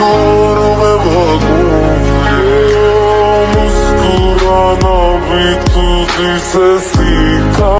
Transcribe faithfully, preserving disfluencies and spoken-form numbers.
और मैं भागूं, ये मुस्कुराना भी तुझी से सीखा।